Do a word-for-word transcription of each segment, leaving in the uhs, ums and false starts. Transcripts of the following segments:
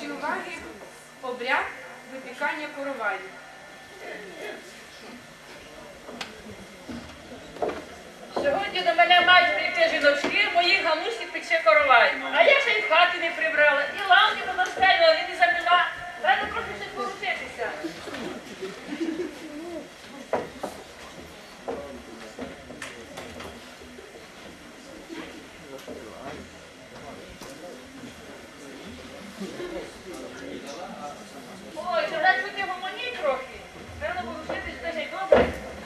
вашій увазі обряд випікання короваю. Сьогодні до мене мають прийти жіночки, мої галусі пече коровай. А я ще й в хаті не прибрала, і лавки понастелювала, і не заміла. Треба трохи ще порушитися. Ой, це вже чути гомоні трохи. Треба порушитись, це й добре.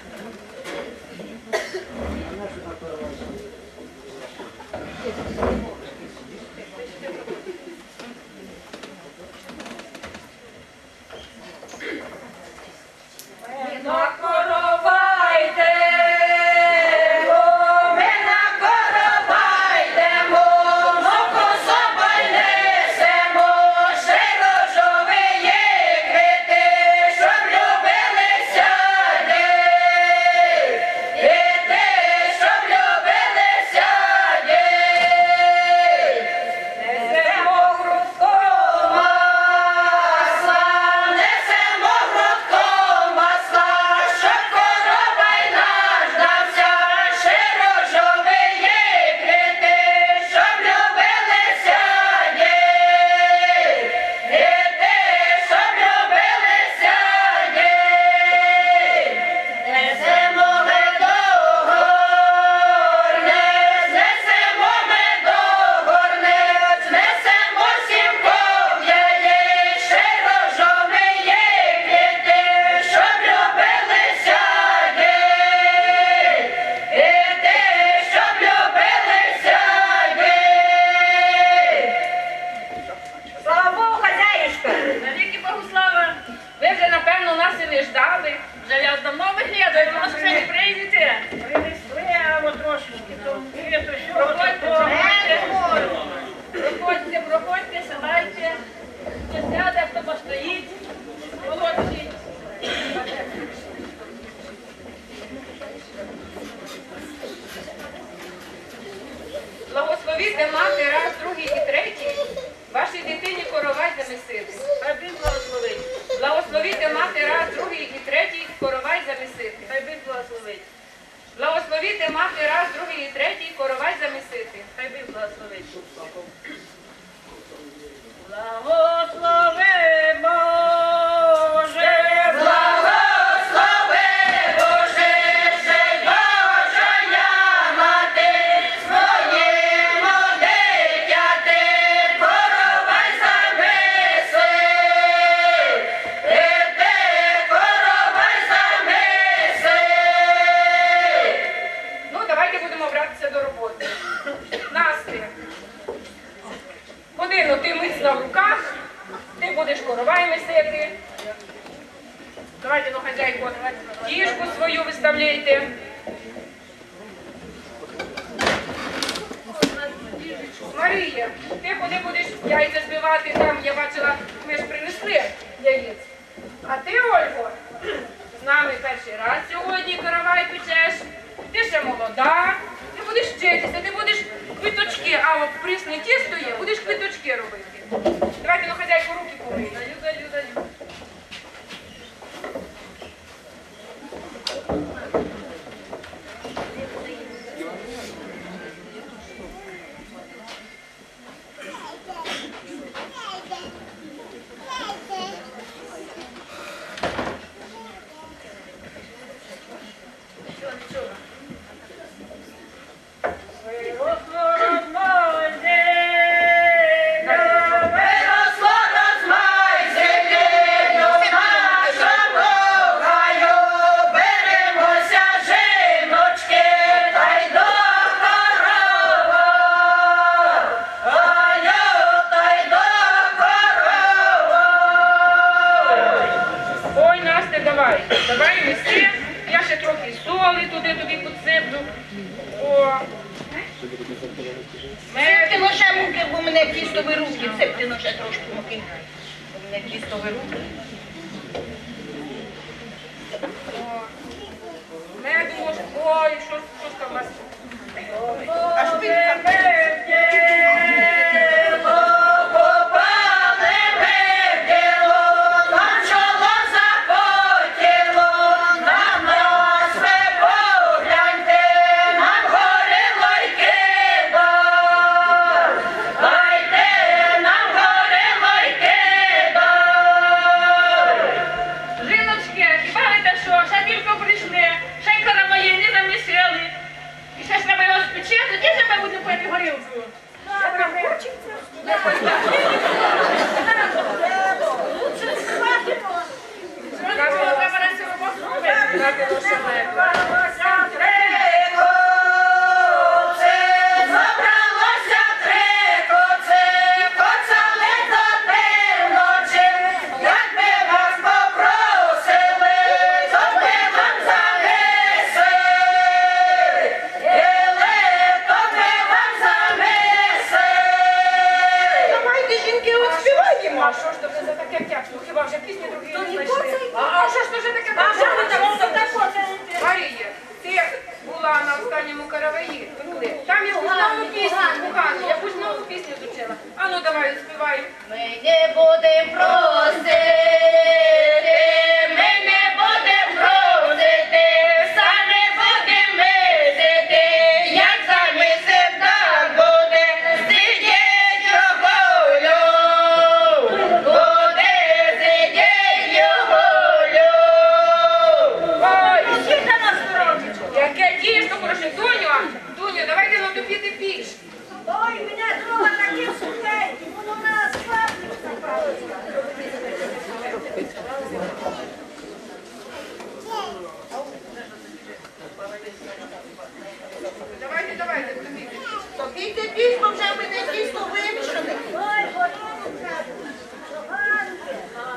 Благословіте мати раз, другий і третій, вашій дитині коровай замісити. Хай Бог благословить. Благословіте мати раз, другий і третій, коровай замісити. Хай Бог благословить. Благословіте мати раз, другий і третій, коровай замісити. Хай Бог благословить. Благослови, Боже, Благослови, Боже, ще Божая мати, своєму дитяти коровай замиси. Іди, коровай замиси. Ну, давайте будемо братися до роботи. Насти, годину ти мисла в руках, ти будеш коровай мисити. Давайте, ну, хазяйко, діжку свою виставляйте. Марія, ти куди будеш яйця збивати? Там, я бачила, ми ж принесли яєць. А ти, Ольго, з нами перший раз сьогодні коровай печеш. Ти ще молода, ти будеш вчитися, ти будеш квиточки, а от прісне тісто є, будеш квиточки робити. Давайте, ну, хазяйку, руки помий. даю, даю, даю. Виросло розмай землі, нашому гаю, беремося, жіночки, та й до корова. Гаю, та й до корова. Ой, Настя, давай, давай неси. Я ще трохи соли туди тобі підсиплю. О. Цепти ну ще муки, бо в мене кістові руки. Цепти ну ще трошки муки. Бо в мене кістові руки. О. Меду може. Ой, що, що ж там у вас? А що ти? Попали ми А що ж то вже за таке тяжко? Хіба вже пісні другі не знайшли? А, а що ж то вже таке тяжко? Марія, ти була на останньому караваї, пекли. Там якусь нову пісню, Бугану, якусь нову пісню зучила. А ну давай, співай. Ми не будемо просити, ми не будемо просити, самі будемо мислити, як замислим, так буде, сидіть його, буде сидіть його. Ой, яке тісто, прошу, Дуню, Дуню, давайте на тобі ти піш. Ой, мене дрова такі сухенькі, воно на асфальті запало. Давайте, давайте, тобі. Топійте пісню, вже в мене тісто вимішане. Ой, горіло треба. Шоганки.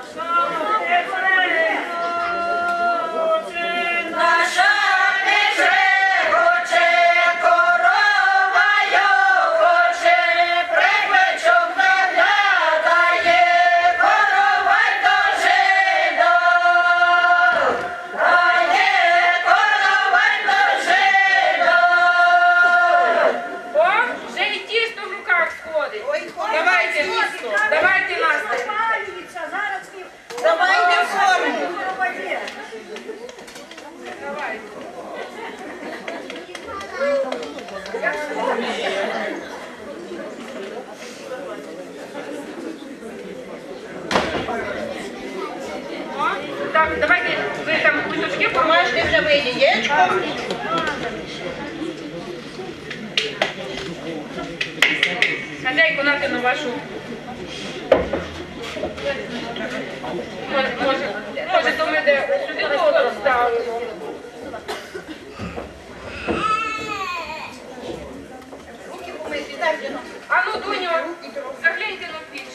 Наша хоче, корова його хоче, припечок наглядає, корова й до жида. Дає, корова й до жида. О, вже і тісто в руках сходить. Давайте, тісто, давайте, Настя. Запалюється, зараз ви... Давайте форму. Короває. Давайте. О, так, давайте, ви там кусочки Помажте вже ви яєчком. Хазяйку нати на вашу. Може, може, може, то ми де сюди воду ставимо. Руки помийте, дайте нам. А ну, Дуню, загляньте на піч.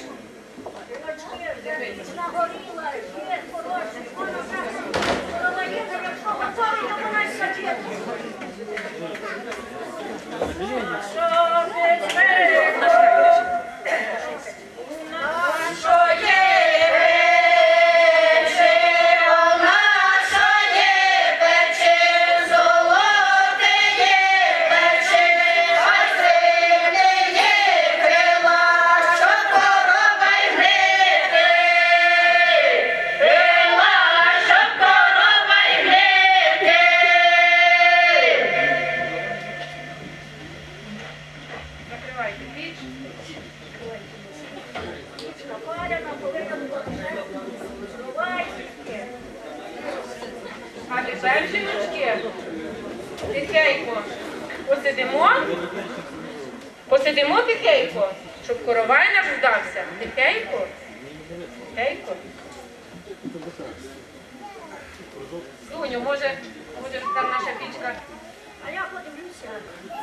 Нагоріла, є хороший, воно зараз короває, якщо готовий, то вона й садить. Що є пече, вона що є пече, золоте є пече, а сильне є крила, що корова й грити. Крила, що корова й грити. Закривайте піч. Напарена, повинна бути Словачки. А тепер, жіночки, тихенько посидимо, посидимо тихенько, щоб коровай не вдався. Тихенько, тихенько. Дуню, може, може там наша пічка. А я подивлюся.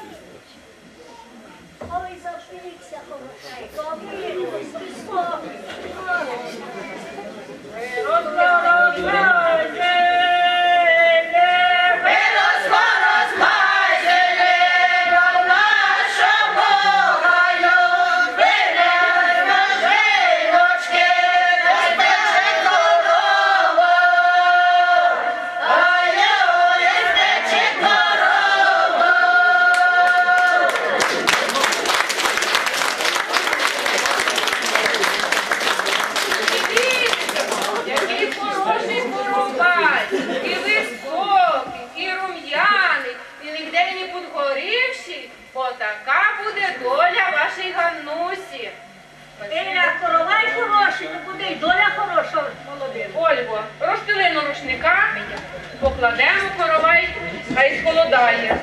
Ой, запіться, хорошенько, вірус, високий. Виросла розмазили, вона що могаю, винесла жіночки, розпече корова, а я розпече корова. Який хороший коровай, і високий, і рум'яний, і ніде не підгорівший, отака буде доля вашій Ганнусі. Біля коровай хороший, то буде й доля хороша молодим. Ольго, розстелимо рушника, покладемо коровай, хай схолодає.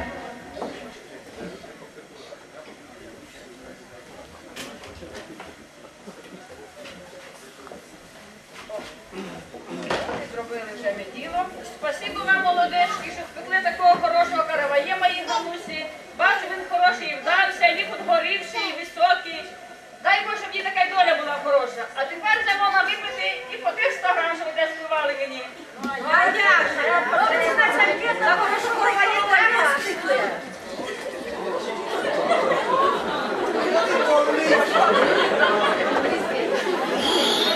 Зробили вже ми діло. Спасибо вам, молодечки, що спекли такого хорошого караває моїй Ганусі. Бачу, він хороший і вдався, і підгорівший, і високий. Дай Боже, щоб їй така доля була хороша. А тепер вже можна випити і по тих сто грам, що ви десь співали мені. А як же? Добре, значить, за хорошу короває доля спекли. Ой,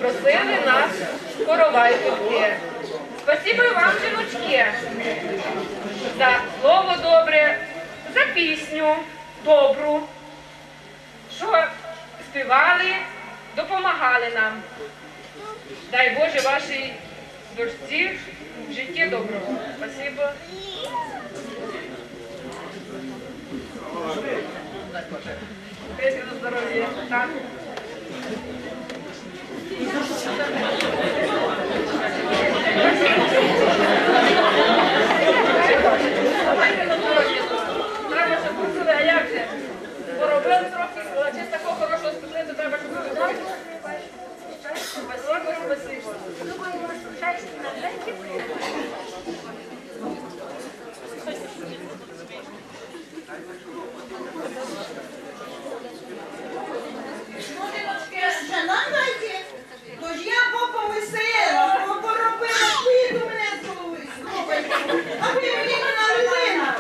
запросили нас коровай пекти. Спасибо і вам, жіночки, за слово добре, за пісню добру, що співали, допомагали нам. Дай Боже вашій дочці в житті доброго. Спасибо. Песня на здоров'я. Так. Треба, щоб просили, а як же? Поробили трохи, але чи з такого хорошого спекли, то треба, щоб ви дали. Спасибо, спасибо. Думаю, у вас щастя на день. Жена дайте, то ж я попомисила, поробила піду мене з голови, слухайте, а ви мені не налили.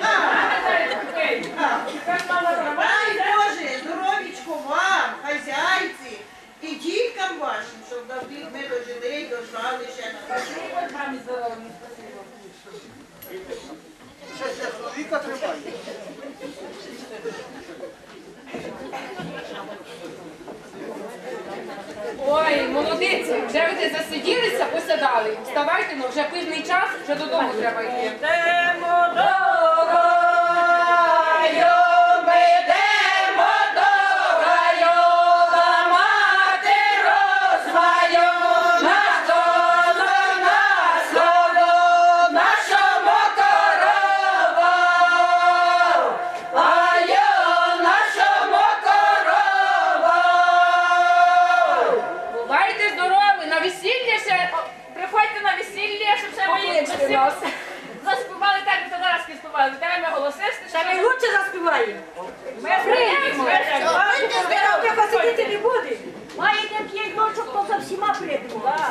Дай Боже, здоровічко вам, хазяйці, і діткам вашим, щоб давно ми дожили й дожали ще на вас. Ой, молодиці, вже ви де засиділися, посядали. Вставайте, ну вже пізний час, вже додому треба йти. Йдемо дорогою, ми йдемо дорогою, ламати розваю, наш коло, наш слово, нашому корову, а йо нашому корову. Бувайте здорові, на весілля ще. Приходьте на весілля, щоб ще мої Покличте гості нас. заспівали так, як зараз співали. Треба голоси, Та ми лучше заспіваємо. Ми прийдемо. Треба посидіти не буде. Маєте п'ять ночок, то за всіма прийдемо.